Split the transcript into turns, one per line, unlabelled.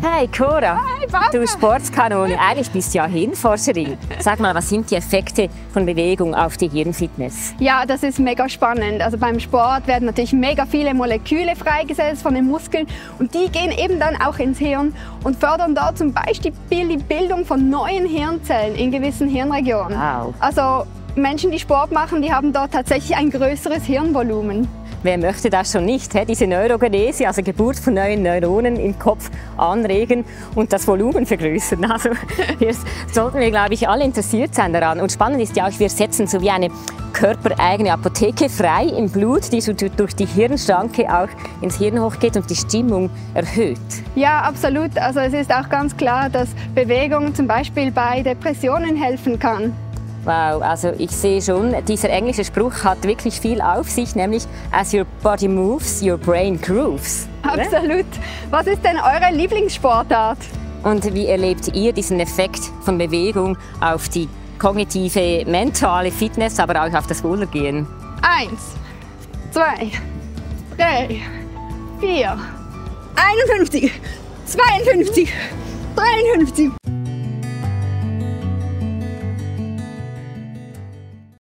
Hey Cora,
Hi Papa.
du Sportskanone, eigentlich bist du ja Hirnforscherin. Sag mal, was sind die Effekte von Bewegung auf die Hirnfitness?
Ja, das ist mega spannend. Also beim Sport werden natürlich mega viele Moleküle freigesetzt von den Muskeln und die gehen eben dann auch ins Hirn und fördern dort zum Beispiel die Bildung von neuen Hirnzellen in gewissen Hirnregionen.
Wow.
Also Menschen, die Sport machen, die haben dort tatsächlich ein größeres Hirnvolumen.
Wer möchte das schon nicht? Diese Neurogenese, also Geburt von neuen Neuronen im Kopf anregen und das Volumen vergrößern. Also hier sollten wir, glaube ich, alle interessiert sein daran. Und spannend ist ja auch, wir setzen so wie eine körpereigene Apotheke frei im Blut, die so durch die Hirnschranke auch ins Hirn hochgeht und die Stimmung erhöht.
Ja, absolut. Also es ist auch ganz klar, dass Bewegung zum Beispiel bei Depressionen helfen kann.
Wow, also ich sehe schon, dieser englische Spruch hat wirklich viel auf sich, nämlich as your body moves, your brain grooves.
Absolut. Was ist denn eure Lieblingssportart?
Und wie erlebt ihr diesen Effekt von Bewegung auf die kognitive, mentale Fitness, aber auch auf das Wohlergehen?
1, 2, 3, 4, 51, 52, 53.